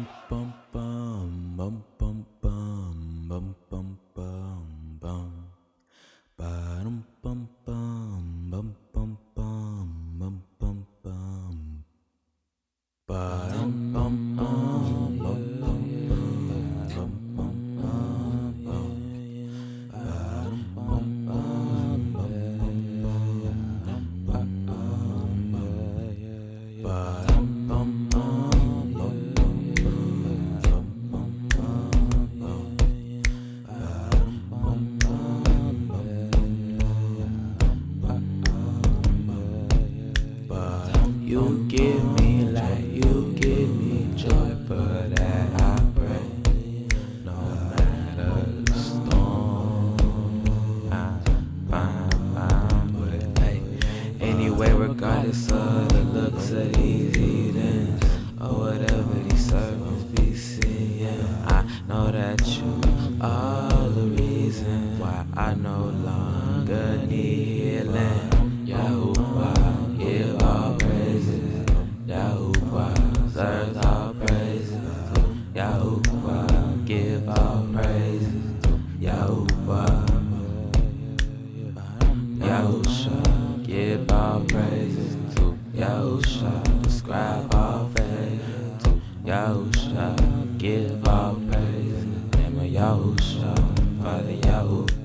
bum bum bum bum bum bum bum bum bum. Ba-dum bum bum bum bum bum bum bum bum. Ba-dum bum bum bum bum bum bum bum bum. Ba-dum bum bum bum bum bum bum bum. Ba-dum bum bum bum bum bum bum bum. Ba-dum bum bum bum bum. You give me light, you give me joy, for that I pray. No matter the storm, I'm with hey. Anyway, regardless of the looks of these heathens or whatever these servants be seeing, I know that you are the reason why I no longer need healing. Yahuwah, give all praises. Yahuwah, deserves all praises. Yahuwah, give all praises. Yahuwah, Yahusha, give all praises to Yahusha, describe all praises to Yahusha, give all praises. Name of Yahusha, Father Yahuwah.